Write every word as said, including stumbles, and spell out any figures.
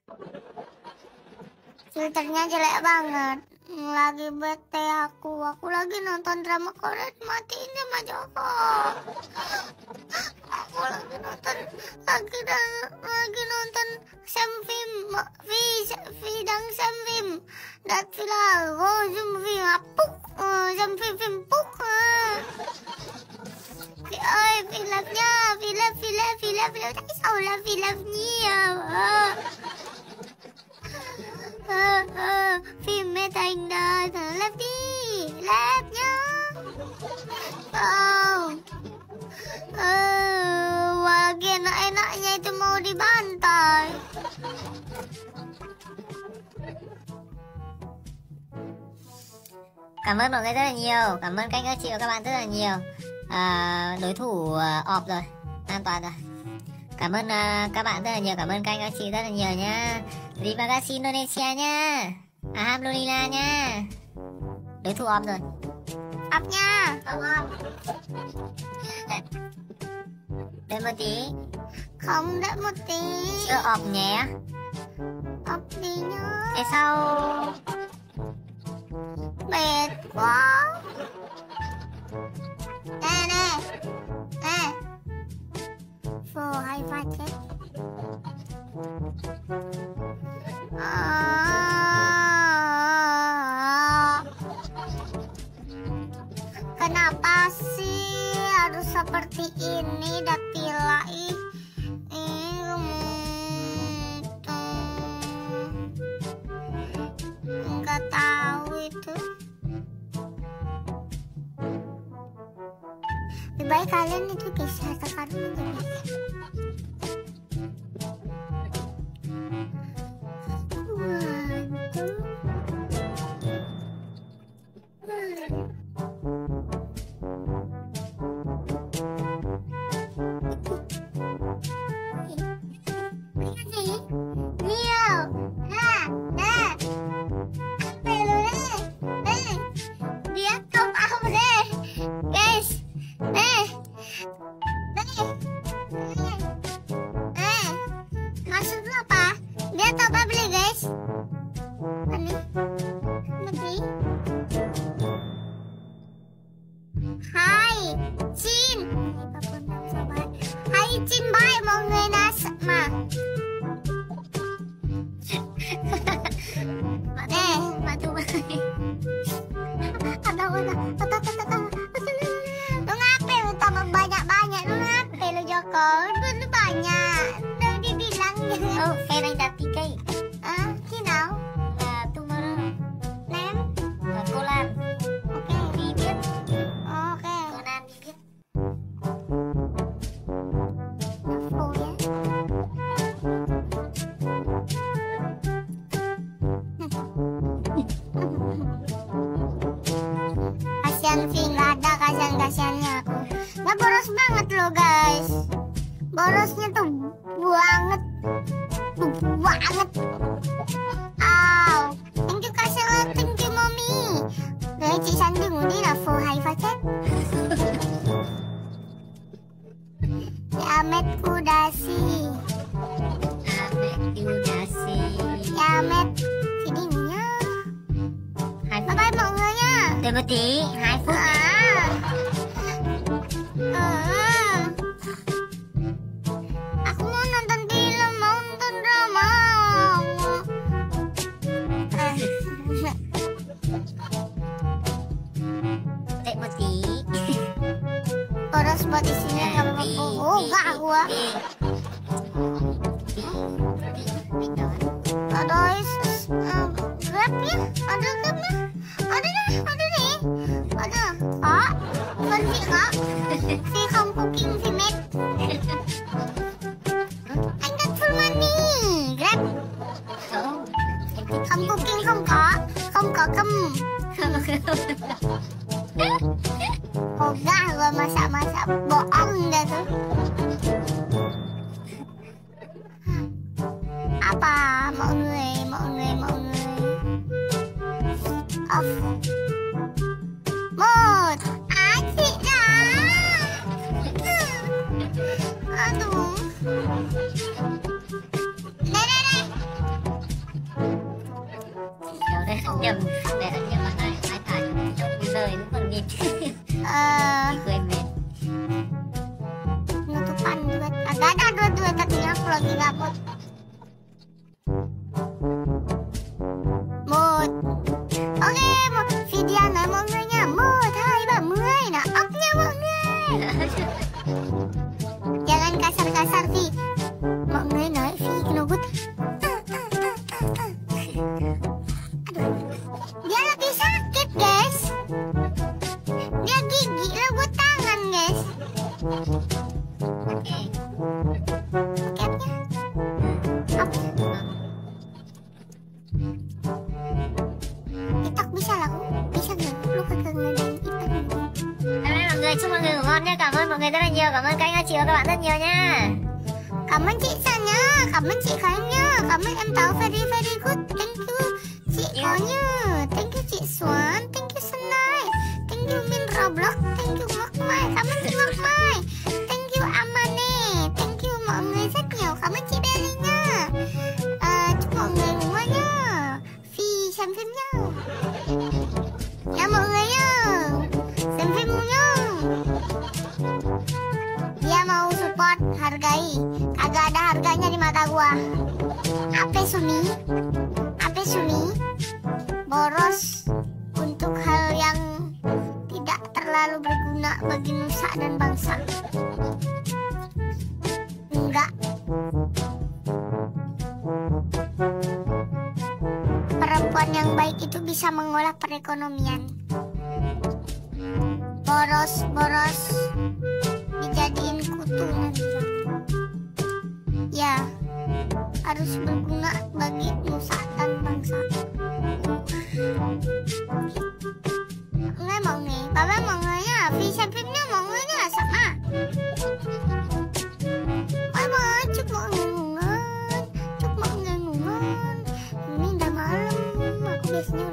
Filternya jelek banget. Lagi bete aku. Aku lagi nonton drama Korea, matiin sama Joko. Aku lagi nonton lagi lagi nonton Samfim Vidang Samfim Dat Filal Go Samfim Apuk Samfim Fim Puk. Ôi filmnya film film film film tại sao là filmnya ờ ờ phim mê thành đời thở lép đi lép nhá oh uh, lagi enak-enaknya itu mau dibantai. Cảm ơn mọi người rất là nhiều, cảm ơn các anh chị và các bạn rất là nhiều. À, đối thủ uh, ọp rồi, an toàn rồi. Cảm ơn uh, các bạn rất là nhiều, cảm ơn các anh các chị rất là nhiều nhá. Terima kasih Indonesia nha. Alhamdulillah nha. Đối thủ ọp rồi. Ọp nha. Ọp ọp. Đợi một tí. Không, đợi một tí. Chưa ọp nhé. Ọp đi nhá. Tại sao? Mệt quá. Nè nè. Nè. Phô hay phát chết. Ah. Kenapa sih harus seperti ini Daktila? Ih, ih, nggak tahu itu. Lebih baik kalian itu kisah sekarang aja. Hai Chin. Hai Chin, bye mọi người đã mà. Nè, mà tụi bay. Ada ada ada ada. Lu ngapain lu tambah banyak-banyak? Lu ngapain lu Joko? Lu banyak. Udah dibilang gitu. Oh, fan anh đặt ticket. À, khi nào? Là tomorrow. Nem? Là cô Lan. Ok. Đi biết. Ok. Cô Lan đi biết. Phô ya. Kasian sih, nggak ada kasian-kasiannya aku. Nggak boros banget loh guys. Borosnya tuh banget. Tuh banget. Aw. Thank you Kasela, thank you mommy. Đấy chị Săn đừng đi là phô hay phát chết. Yamet Kudasi. Ahmed Yudasi. Yamet Feedingnya. Hai Bye bye mọi người nha. Đợi một tí, hai phút. À. À. Aku mau nonton film, mau nonton drama. Eh. Đợi một tí. Boros buat isinya nggak apa-apa. Oh enggak gua. Ada is, uh, grabnya, ada grabnya, ada nih, ada nih, ada. Kak, bukan Vi kak, Vi không cooking Vi made. Anh got full money, grab. Không cooking không có, không có cơm. Ogah gua masak-masak, bohong dah tuh. Apa mọi người, mọi người, mọi người. Off. Một. Asik dah. Aduh. Đây đây đây. Lugut. Aduh, dia lagi sakit guys. Dia gigi lugut tangan guys. Oke. Capnya apa? Itak bisa lah, bisa nggak? Lu kagak ngadain itak. Cảm ơn mọi người, chúc mọi người ngủ ngon nha. Cảm ơn mọi người rất là nhiều. Cảm ơn các anh các chị và các bạn rất nhiều nha. Cảm ơn chị San nhá, cảm ơn chị Khánh nhá, cảm ơn em Táo very very good, thank you chị Có nhá, thank you chị Xuân, thank you Sunai, thank you Min Roblox, thank you Ngọc Mai, cảm ơn chị Ngọc Mai, thank you Amane, thank you mọi người rất nhiều, cảm ơn chị Belly nhá. À, chúc mọi người ngủ ngon nhá, Phi xem phim nhá, nha mọi người nhá, xem phim nhá. Dia mau support, hargai. Kagak ada harganya di mata gua. Apa Suni? Apa Suni? Boros untuk hal yang tidak terlalu berguna bagi nusa dan bangsa. Enggak. Perempuan yang baik itu bisa mengolah perekonomian. Boros, boros dijadiin kutu nanti. Ya, harus berguna bagi nusa dan bangsa. Nghe mọi người, bye bye mọi người nha. Phi xem phim nha mọi người nha. Sama. Bye bye, chúc mọi người ngủ ngon. Chúc mọi người ngủ ngon. Ini udah malam, aku biasanya